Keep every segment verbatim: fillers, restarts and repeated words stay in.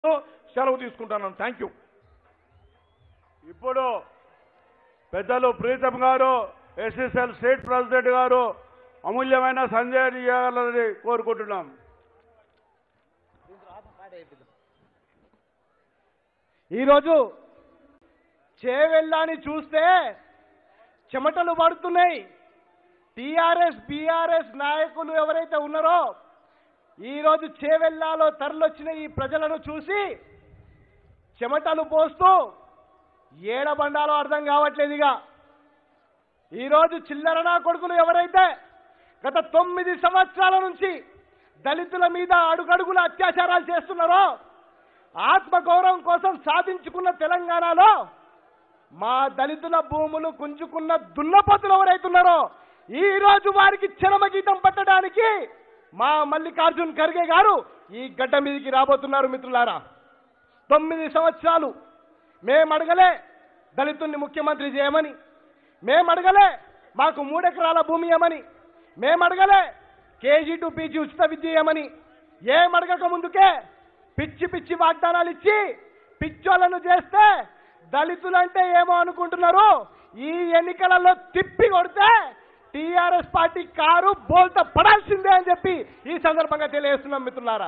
సెలవు తీసుకుంటాను. Thank you. ఇప్పుడు పెద్దలు ప్రీతం గారు ఎస్ఎస్ఎల్ స్టేట్ ప్రెసిడెంట్ గారు అమూల్యమైన సందేహం చేయాలని కోరుకుంటున్నాం. ఈరోజు చేవెళ్ళాని చూస్తే చెమటలు పడుతున్నాయి. టీఆర్ఎస్ బీఆర్ఎస్ నాయకులు ఎవరైతే ఉన్నారో ఈరోజు చేవెళ్ళాలో తరలొచ్చిన ఈ ప్రజలను చూసి చెమటలు పోస్తూ ఏడబండాలో అర్థం కావట్లేదుగా. ఈరోజు చిల్లరనా కొడుకులు ఎవరైతే గత తొమ్మిది సంవత్సరాల నుంచి దళితుల మీద అడుగడుగుల అత్యాచారాలు చేస్తున్నారో, ఆత్మగౌరవం కోసం సాధించుకున్న తెలంగాణలో మా దళితుల భూములు గుంజుకున్న దున్నపోతులు ఎవరైతున్నారో ఈ రోజు వారికి చరమగీతం పట్టడానికి మా మల్లికార్జున్ ఖర్గే గారు ఈ గడ్డ మీదకి రాబోతున్నారు. మిత్రులారా, తొమ్మిది సంవత్సరాలు మేమడగలే దళితుల్ని ముఖ్యమంత్రి చేయమని, మేమడగలే మాకు మూడెకరాల భూమి ఇవ్వమని, మేమడగలే కేజీ టు పీజీ ఉచిత విద్య ఇవ్వమని, ఏమడగక ముందుకే పిచ్చి పిచ్చి వాగ్దానాలు ఇచ్చి పిచ్చోళ్లను చేస్తే దళితులంటే ఏమో అనుకుంటున్నారు. ఈ ఎన్నికలలో తిప్పి కొడితే టీఆర్ఎస్ పార్టీ కారు బోల్తా పడాల్సిందే అని చెప్పి ఈ సందర్భంగా తెలియజేస్తున్నాం. మిత్రులారా,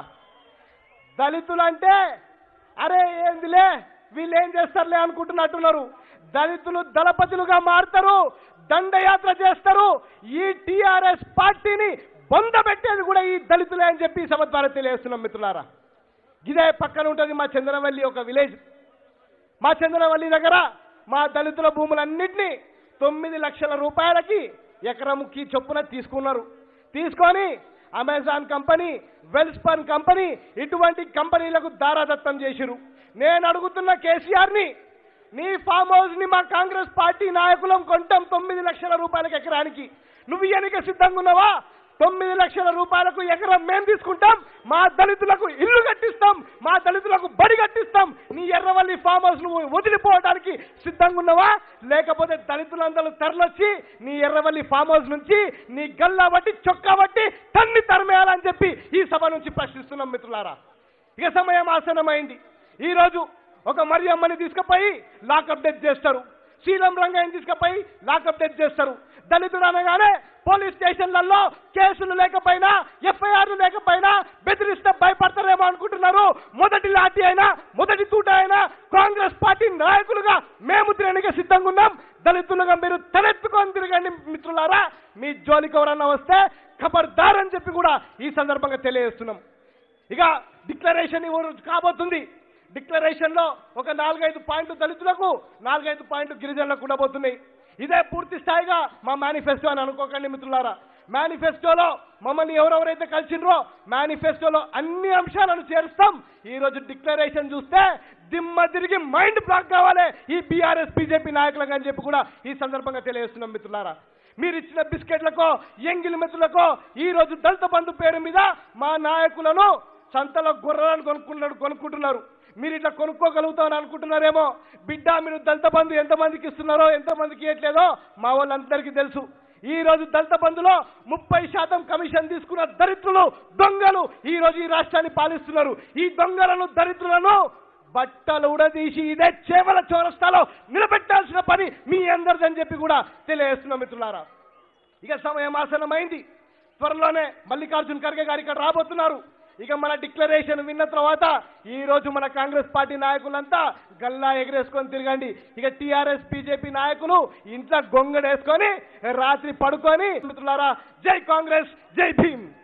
దళితులంటే అరే ఏందిలే వీళ్ళు ఏం చేస్తారులే అనుకుంటున్నట్టున్నారు. దళితులు దళపతులుగా మారుతారు, దండయాత్ర చేస్తారు. ఈ టీఆర్ఎస్ పార్టీని బొందబెట్టేది కూడా ఈ దళితులే అని చెప్పి సభ ద్వారా తెలియజేస్తున్నాం. మిత్రులారా, ఇదే పక్కన ఉంటుంది మా చంద్రవల్లి ఒక విలేజ్. మా చంద్రవల్లి దగ్గర మా దళితుల భూములన్నింటినీ తొమ్మిది లక్షల రూపాయలకి ఎకరముకి చొప్పున తీసుకున్నారు. తీసుకొని అమెజాన్ కంపెనీ, వెల్స్పన్ కంపెనీ ఇటువంటి కంపెనీలకు దారాదత్తం చేసిరు. నేను అడుగుతున్న కేసీఆర్ని, నీ ఫామ్ హౌస్ ని మా కాంగ్రెస్ పార్టీ నాయకులం కొంటాం తొమ్మిది లక్షల రూపాయలకు ఎకరానికి, నువ్వు ఎన్నిక సిద్ధంగా ఉన్నావా? తొమ్మిది లక్షల రూపాయలకు ఎకరం మేము తీసుకుంటాం, మా దళితులకు ఇల్లు కట్టిస్తాం, మా దళితులకు బడి కట్టిస్తాం. నీ ఎర్రవల్లి ఫామ్ హౌస్ నువ్వు వదిలిపోవడానికి సిద్ధంగా ఉన్నావా? లేకపోతే దళితులందరూ తరలొచ్చి నీ ఎర్రవల్లి ఫామ్ హౌస్ నుంచి నీ గల్లా బట్టి చొక్కా బట్టి తన్ని తరిమేయాలని చెప్పి ఈ సభ నుంచి ప్రశ్నిస్తున్నాం. మిత్రులారా, ఇక సమయం ఆసనమైంది. ఈరోజు ఒక మరియమ్మని తీసుకుపోయి లాకప్ డెత్ చేస్తారు, శీలం రంగయ్యని తీసుకుపోయి లాకప్ డెత్ చేస్తారు. దళితుడు అనగానే పోలీస్ స్టేషన్లలో కేసులు లేకపోయినా, ఎఫ్ఐఆర్లు లేకపోయినా బెదిరిస్తే భయపడతారేమో అనుకుంటున్నారు. మొదటి లాఠీ అయినా మొదటి తూట అయినా కాంగ్రెస్ పార్టీ నాయకులుగా మేము తిరగడానికి సిద్ధంగా ఉన్నాం. దళితులుగా మీరు తలెత్తుకొని తిరగండి. మిత్రులారా, మీ జోలికి ఎవరన్నా వస్తే ఖబర్దార్ అని చెప్పి కూడా ఈ సందర్భంగా తెలియజేస్తున్నాం. ఇక డిక్లరేషన్ కాబోతుంది. డిక్లరేషన్ లో ఒక నాలుగైదు పాయింట్లు దళితులకు, నాలుగైదు పాయింట్లు గిరిజనులకు ఉండబోతున్నాయి. ఇదే పూర్తి స్థాయిగా మా మేనిఫెస్టో అని అనుకోకండి. మిత్రులారా, మేనిఫెస్టోలో మమ్మల్ని ఎవరెవరైతే కలిసినరో మేనిఫెస్టోలో అన్ని అంశాలను చేరుస్తాం. ఈ రోజు డిక్లరేషన్ చూస్తే దిమ్మ తిరిగి మైండ్ బ్లాక్ కావాలి ఈ బీఆర్ఎస్ బీజేపీ నాయకులకు అని చెప్పి కూడా ఈ సందర్భంగా తెలియజేస్తున్నాం. మిత్రులారా, మీరు ఇచ్చిన బిస్కెట్లకో ఎంగిలి మెతులకో ఈ రోజు దళిత బంధు పేరు మీద మా నాయకులను సంతలో గుర్రాలను కొనుక్కుంటున్నారు కొనుక్కుంటున్నారు మీరు ఇట్లా కొనుక్కోగలుగుతామని అనుకుంటున్నారేమో. బిడ్డ, మీరు దళిత బంధు ఎంతమందికి ఇస్తున్నారో ఎంతమందికి ఇవ్వట్లేదో మా వాళ్ళందరికీ తెలుసు. ఈ రోజు దళిత బంధులో ముప్పై శాతం కమిషన్ తీసుకున్న దరిద్రులు, దొంగలు ఈ రోజు ఈ రాష్ట్రాన్ని పాలిస్తున్నారు. ఈ దొంగలను, దరిద్రులను బట్టలు ఉడదీసి ఇదే చేవల చౌరస్తాలో నిలబెట్టాల్సిన పని మీ అందరిదని చెప్పి కూడా తెలియజేస్తున్నాం. మిత్రులారా, ఇక సమయం ఆసనమైంది. త్వరలోనే మల్లికార్జున్ ఖర్గే గారు ఇక్కడ రాబోతున్నారు. ఇక మన డిక్లరేషన్ విన్న తర్వాత ఈ రోజు మన కాంగ్రెస్ పార్టీ నాయకులంతా గల్లా ఎగరేసుకొని తిరగండి. ఇక టీఆర్ఎస్ బీజేపీ నాయకులు ఇంట్లో గొంగడేసుకొని రాత్రి పడుకొని. మిత్రులారా, జై కాంగ్రెస్, జై భీమ్.